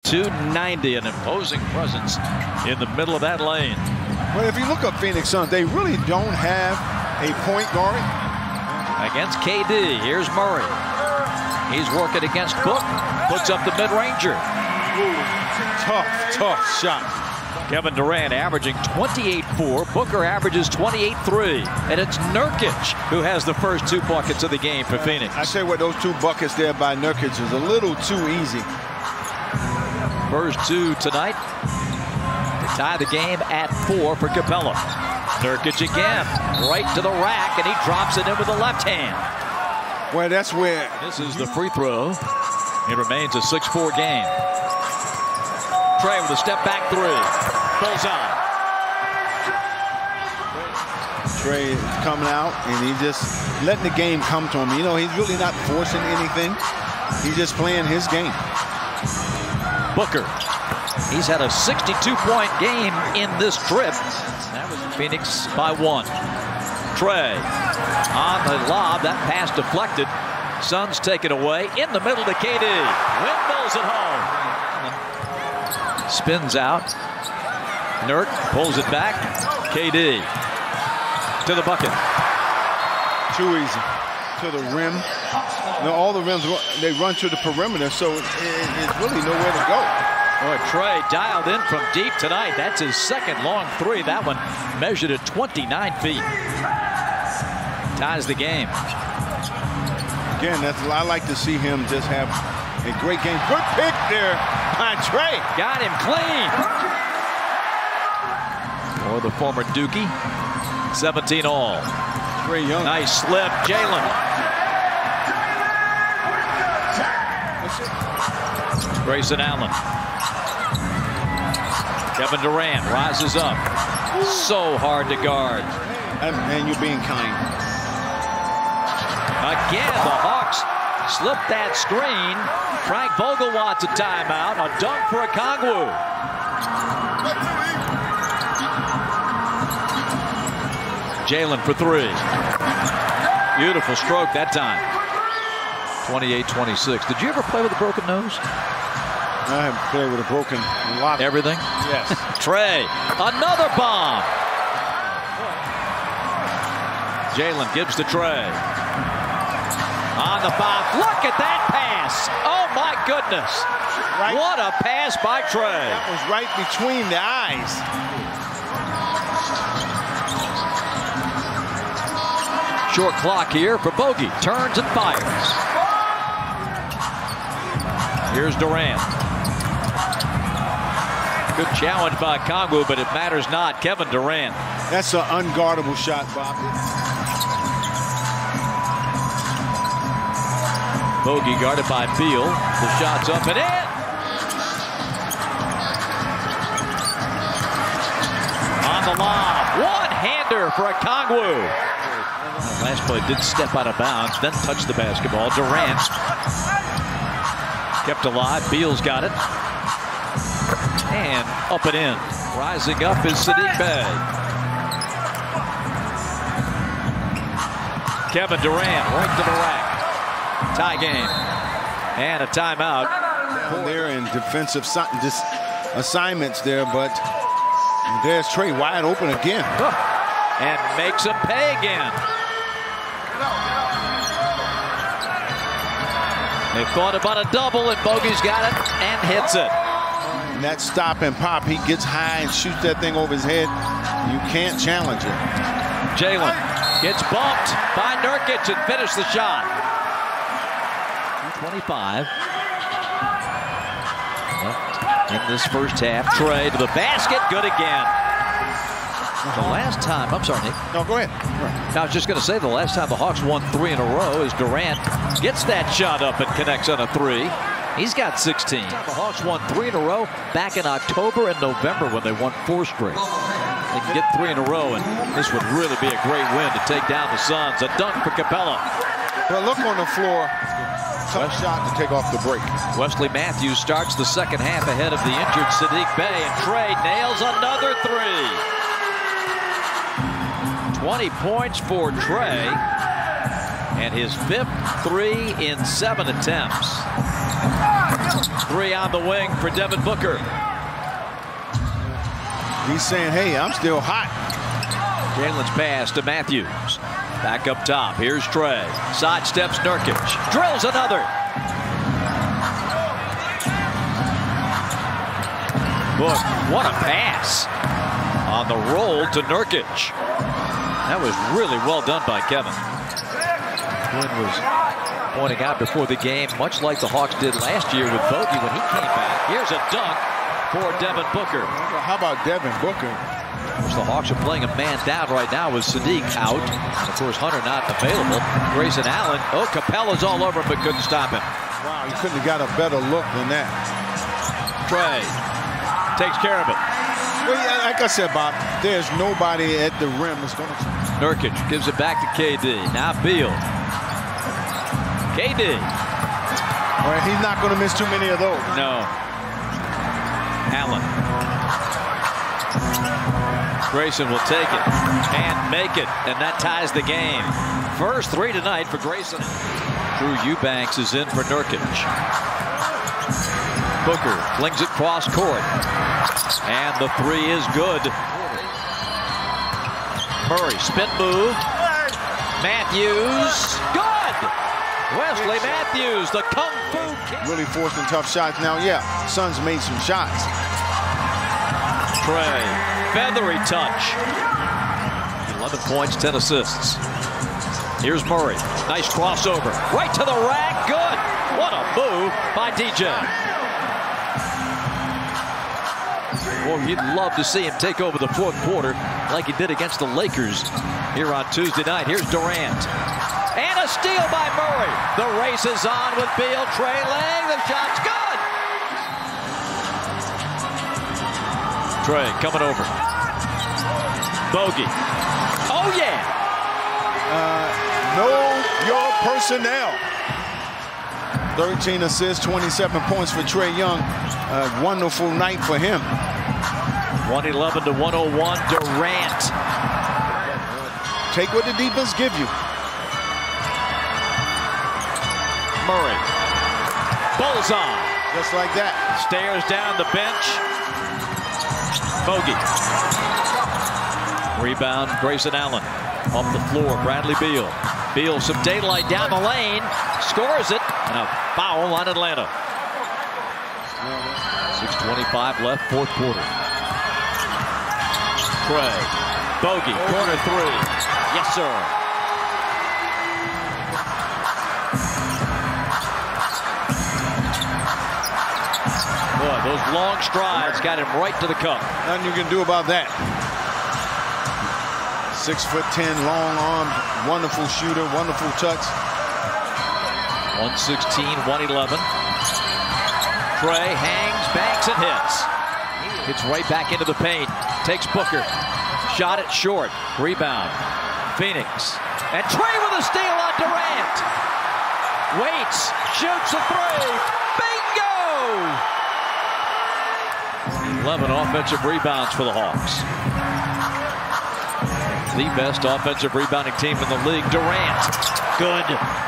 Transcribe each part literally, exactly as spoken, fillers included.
two ninety, an imposing presence in the middle of that lane. Well, if you look up Phoenix Suns, they really don't have a point guard. Against K D, here's Murray. He's working against Book, puts up the mid-ranger. Tough, tough shot. Kevin Durant averaging twenty-eight four. Booker averages twenty-eight three. And it's Nurkic who has the first two buckets of the game for Phoenix. I say what, those two buckets there by Nurkic is a little too easy. First two tonight to tie the game at four for Capella. Nurkic again, right to the rack, and he drops it in with the left hand. Well, that's where... This is the free throw. It remains a six four game. Trae with a step back three. Bullseye. Trae is coming out, and he just letting the game come to him. You know, he's really not forcing anything. He's just playing his game. Booker. He's had a sixty-two point game in this trip. That was Phoenix by one. Trae on the lob. That pass deflected. Suns take it away. In the middle to K D. Windmills at home. Spins out. Nurk pulls it back. K D to the bucket. Too easy. To the rim. No, all the rims, they run to the perimeter, so it, it, it's really nowhere to go. Boy, Trae dialed in from deep tonight. That's his second long three. That one measured at twenty-nine feet. Ties the game. Again, that's I like to see him just have a great game. Good pick there by Trae. Got him clean. Or the former Dookie. seventeen all. Trae Young. Nice slip. Jalen. Grayson Allen. Kevin Durant rises up. So hard to guard. And, and you're being kind. Again, the Hawks slip that screen. Frank Vogel wants a timeout. A dunk for Okongwu. Jalen for three. Beautiful stroke that time. twenty-eight twenty-six. Did you ever play with a broken nose? I have played with a broken lot. Everything? Yes. Trae, another bomb. Jalen gives to Trae. On the bomb. Look at that pass. Oh, my goodness. Right. What a pass by Trae. That was right between the eyes. Short clock here for Bogey. Turns and fires. Here's Durant. Good challenge by Okongwu, but it matters not. Kevin Durant. That's an unguardable shot, Bob. Bogey guarded by Beal. The shot's up and in. On the lob. One-hander for Okongwu. Last play did step out of bounds, then touched the basketball. Durant kept alive. Beal's got it. And up and in. Rising up is Saddiq Bey. Kevin Durant right to the rack. Tie game. And a timeout. Down there in defensive just assignments there, but there's Trae wide open again. And makes him pay again. They thought about a double, and Bogey's got it and hits it. And that stop and pop, he gets high and shoots that thing over his head. You can't challenge it. Jalen gets bumped by Nurkic and finished the shot. two twenty-five left in this first half. Trae to the basket, good again. The last time, I'm sorry, Nick. No, go ahead. I was just going to say the last time the Hawks won three in a row is Durant gets that shot up and connects on a three. He's got sixteen. The Hawks won three in a row back in October and November when they won four straight. They can get three in a row, and this would really be a great win to take down the Suns. A dunk for Capella. Well, look on the floor. Tough shot to take off the break. Wesley Matthews starts the second half ahead of the injured Saddiq Bey, and Trae nails another three. twenty points for Trae, and his fifth three in seven attempts. Three on the wing for Devin Booker. He's saying, hey, I'm still hot. Jalen's pass to Matthews. Back up top. Here's Trae. Sidesteps Nurkic. Drills another. Book, what a pass. On the roll to Nurkic. That was really well done by Kevin. Quinn was pointing out before the game, much like the Hawks did last year with Bogey when he came back. Here's a dunk for Devin Booker. How about Devin Booker? The Hawks are playing a man down right now with Sadiq out. And of course, Hunter not available. Grayson Allen. Oh, Capella's all over him, but couldn't stop him. Wow, he couldn't have got a better look than that. Trae takes care of it. Well, yeah, like I said, Bob, there's nobody at the rim that's going to... Nurkic gives it back to K D. Now Beal. K D. All right, he's not going to miss too many of those. No. Allen. Grayson will take it and make it, and that ties the game. First three tonight for Grayson. Drew Eubanks is in for Nurkic. Booker flings it cross court, and the three is good. Murray, spin move. Matthews, good! Wesley Matthews, the Kung Fu Kid. Really forcing tough shots now. Yeah, Suns made some shots. Trae, feathery touch. eleven points, ten assists. Here's Murray. Nice crossover. Right to the rack. Good. What a move by D J. Well, you'd love to see him take over the fourth quarter like he did against the Lakers here on Tuesday night. Here's Durant. And a steal by Murray. The race is on with Beal trailing. The shot's good. Trae coming over. Bogey. Oh, yeah. Uh, know your personnel. thirteen assists, twenty-seven points for Trae Young. Uh, wonderful night for him. one eleven to one oh one, Durant. Take what the defense give you. Murray. Bullseye. Just like that. Stares down the bench. Bogey. Rebound, Grayson Allen. Off the floor, Bradley Beal. Beal, some daylight down the lane. Scores it. And a foul on Atlanta. six twenty-five left, fourth quarter. Trae. Bogey, corner three. Yes, sir. Boy, those long strides got him right to the cup. Nothing you can do about that. Six foot ten, long arms, wonderful shooter, wonderful touch. one sixteen, one eleven. Trae hangs, banks, and hits. Gets right back into the paint. Takes Booker. Shot it short. Rebound. Phoenix. And Trae with a steal on Durant. Waits. Shoots a three. Bingo! eleven offensive rebounds for the Hawks. The best offensive rebounding team in the league. Durant. Good.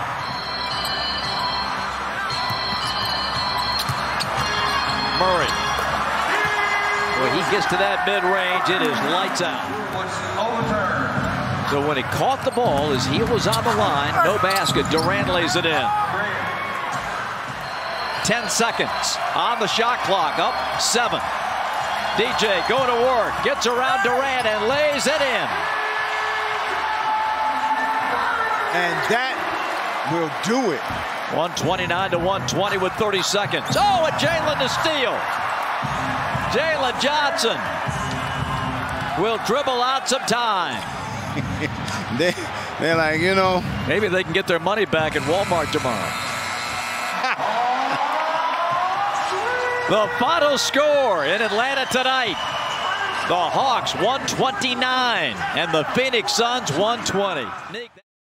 Murray. When he gets to that mid-range, it is lights out. So when he caught the ball, his heel was on the line. No basket. Durant lays it in. Ten seconds on the shot clock. Up seven. D J going to work. Gets around Durant and lays it in. And that will do it. one twenty-nine to one twenty with thirty seconds. Oh, and Jalen to steal. Jalen Johnson will dribble out some time. they, they're like, you know. Maybe they can get their money back at Walmart tomorrow. The final score in Atlanta tonight. The Hawks one twenty-nine and the Phoenix Suns one twenty.